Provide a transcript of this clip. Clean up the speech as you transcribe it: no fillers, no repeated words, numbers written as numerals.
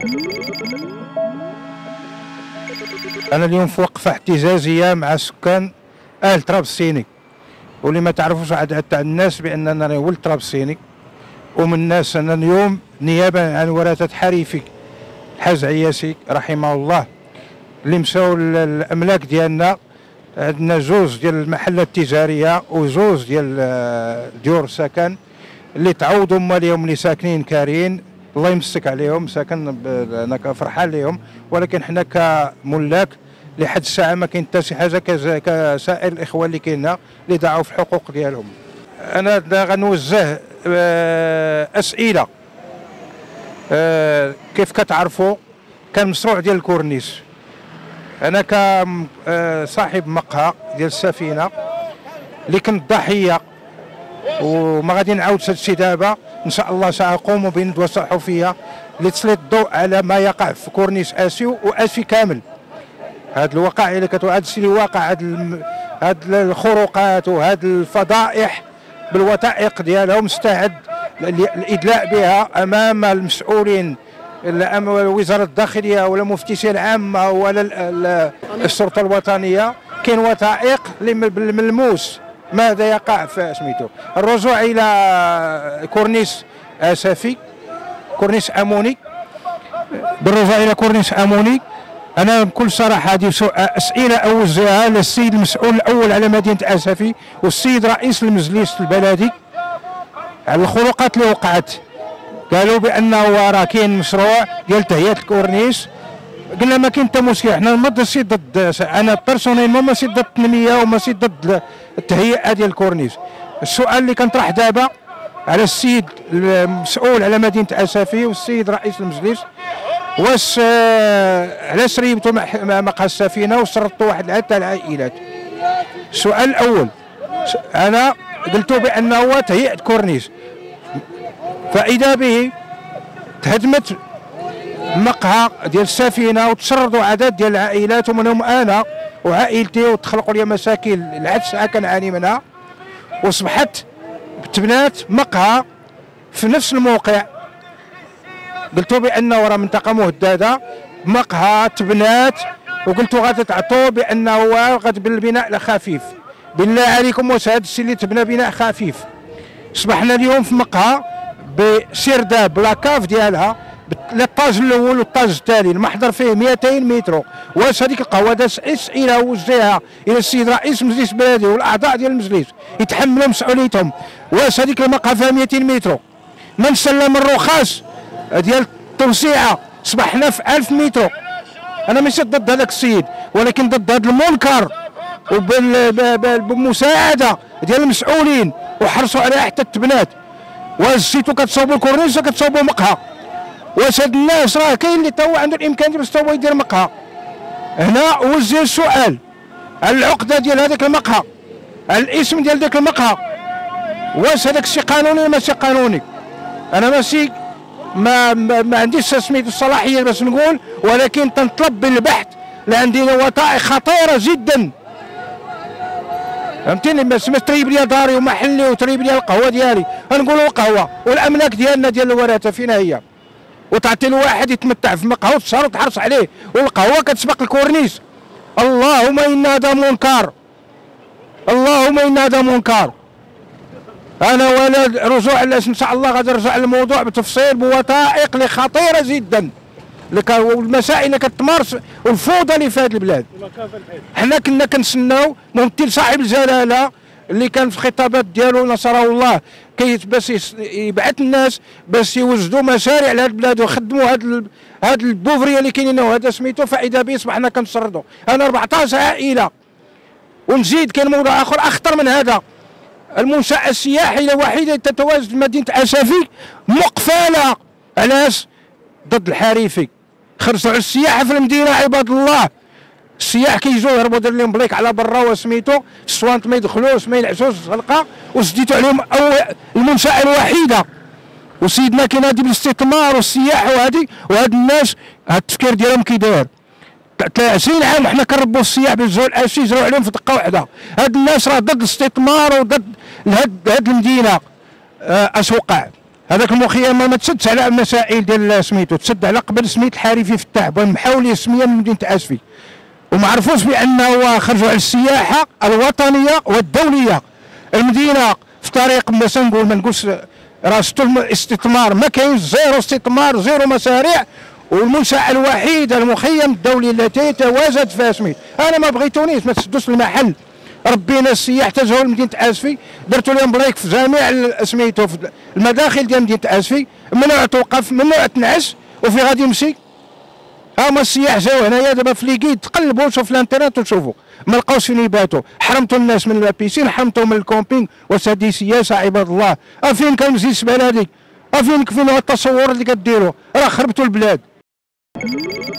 أنا اليوم في وقفة احتجاجية مع سكان أهل طرابلس. واللي ما تعرفوش عاد تاع الناس بأن أنا ولد طرابلسيني، ومن الناس أنا اليوم نيابة عن ورثة حريفي الحاج عياسي رحمه الله اللي مشاو الأملاك ديالنا. عندنا جوج ديال المحلات التجارية وجوج ديال ديور سكن اللي تعوضوا هما اليوم اللي ساكنين كارين، الله يمسك عليهم ساكن. انا كفرحان لهم، ولكن حنا كملاك لحد الساعه ما كاين حتى شي حاجه كسائر الاخوه اللي كاينه اللي دعوا في الحقوق ديالهم. انا غنوجه اسئله. كيف كتعرفوا كان مشروع ديال الكورنيش، انا كصاحب مقهى ديال السفينه اللي كنت ضحيه، وما غادي نعاود هذا الشيء دابا ان شاء الله. ساقوم بندوه صحفيه لتسليط الضوء على ما يقع في كورنيش اسيو واسي كامل. هذا الواقع اللي هذا الشيء اللي واقع، هذه الخروقات وهذه الفضائح بالوثائق ديالها، مستعد الادلاء بها امام المسؤولين، وزاره الداخليه ولا المفتشيه العامه ولا الشرطه الوطنيه. كاين وثائق بالملموس ماذا يقع في سميتو. الرجوع الى كورنيش اسفي، كورنيش اموني، بالرجوع الى كورنيش اموني، انا بكل صراحه هذه اسئله اوجهها للسيد المسؤول الاول على مدينه اسفي والسيد رئيس المجلس البلدي على الخروقات اللي وقعت. قالوا بانه راه كاين مشروع ديال تهيئه الكورنيش، قلنا ما كاين حتى مشكل، حنا ماشي ضد، انا بيرسونيلمون ماشي ضد التنميه وماشي ضد التهيئه ديال الكورنيش. السؤال اللي كنطرح دابا على السيد المسؤول على مدينه اسفي والسيد رئيس المجلس، واش علاش ريبتوا مقهى السفينه وشرطوا واحد العدد تاع العائلات؟ السؤال الاول، انا قلت بانه تهيئه كورنيش، فاذا به تهدمت مقهى ديال السفينه وتشردوا عدد ديال العائلات ومنهم انا وعائلتي، وتخلقوا لي مشاكل لحد الساعه كنعاني منها، واصبحت تبنات مقهى في نفس الموقع. قلتوا بانه راه منطقه مهدده، مقهى تبنات، وقلتوا غادي تعطوا بانه غادي بالبناء الخفيف. بالله عليكم واش هذا الشيء اللي تبنى بناء خفيف؟ اصبحنا اليوم في مقهى بسرداب بلاكاف ديالها الطاج الاول والطاج الثاني، المحضر فيه 200 متر. واش هذيك القهوه داز اسئله وجهها الى السيد رئيس المجلس البلدي والاعضاء ديال المجلس يتحملوا مسؤوليتهم. واش هذيك المقهى فيها 200 متر؟ من سلم الرخاص ديال التوسيعه اصبحنا في 1000 متر. انا ماشي ضد هذاك السيد، ولكن ضد هذا المنكر، وبالمساعده ديال المسؤولين وحرصوا عليها حتى التبنات. واش جيتوا كتصوبوا الكورنيش ولا كتصوبوا مقهى؟ واش هاد الناس راه كاين اللي تا هو عنده الامكانيه باش تا هو يدير مقهى؟ هنا وجه السؤال على العقده ديال هذاك المقهى، على الاسم ديال ذاك المقهى. واش هذاك الشيء قانوني ولا ماشي قانوني؟ انا ماشي ما عنديش سميتو الصلاحيه باش نقول، ولكن تنطلب بالبحث لان عندنا وثائق خطيره جدا. فهمتيني؟ باش تريب لي داري ومحلي وتريب لي القهوه ديالي، نقولوا القهوه والاملاك ديالنا ديال الورثه فينا هي، وتعطي لواحد يتمتع في مقهى وتسهر وتحرص عليه، والقهوه كتسبق الكورنيش. اللهم ان هذا منكر، اللهم ان هذا منكر. انا ولا رجوع ان شاء الله غادي نرجع للموضوع بتفصيل بوثائق اللي خطيره جدا، والمسائل اللي كتمارس والفوضى اللي في هذه البلاد. حنا كنا كنسناو ممثل صاحب الجلاله اللي كان في الخطابات ديالو نصره الله باش يبعث الناس باش يوجدوا مشاريع لهذه البلاد ويخدموا هاد البوفريه اللي كاينين وهذا سميتو. فاذا به اصبحنا كنشردوا. انا 14 عائله، ونزيد كاين موضوع اخر اخطر من هذا. المنشاه السياحيه الوحيده تتواجد في مدينه اسفي مقفله. علاش؟ ضد الحريفي. خرجوا على السياحه في المدينه عباد الله. السياح كيجوا يهربوا دير لهم بليك على برا وسميتو، السوانت ما يدخلوش ما ينعسوش الحلقه، وسديتوا عليهم المنشاه الوحيده. وسيدنا كاين هادي بالاستثمار والسياحه وهاد الناس هاد التفكير ديالهم كي داير. 20 عام حنا كنربوا السياح بالجو الاسي يجروا عليهم في دقه واحده. هاد الناس راه ضد الاستثمار وضد هاد المدينه. اش وقع؟ هذاك المخيم ما تسدش على مسائل ديال سميتو، تسد على قبل سميت الحريفي فتاح محاول السميه من مدينه اسفي، وما عرفوش بانه خرجوا على السياحه الوطنيه والدوليه. المدينه في طريق ما نقولش راس استثمار، ما كاينش، زيرو استثمار، زيرو مشاريع، والمنشأة الوحيدة المخيم الدولي التي يتواجد في سميت. انا ما بغيتونيش، ما تسدوش المحل، ربينا السياح تجهوا لمدينه اسفي، درتوا لهم بريك في جميع سميتو في المداخل ديال مدينه اسفي، ممنوع توقف، ممنوع تنعس، وفي غادي يمشي. هما السياح جاو هنايا دابا في ليكيد، تقلبوا شوف الانترنت وشوفوا ما لقاوش فين يباتوا، حرمتوا الناس من البيسين، حرمتوا من الكومبينغ. وهذه سياسه عباد الله. فين كان مزيد الزباله هذيك؟ فين التصور اللي كديروا؟ راه خربتوا البلاد.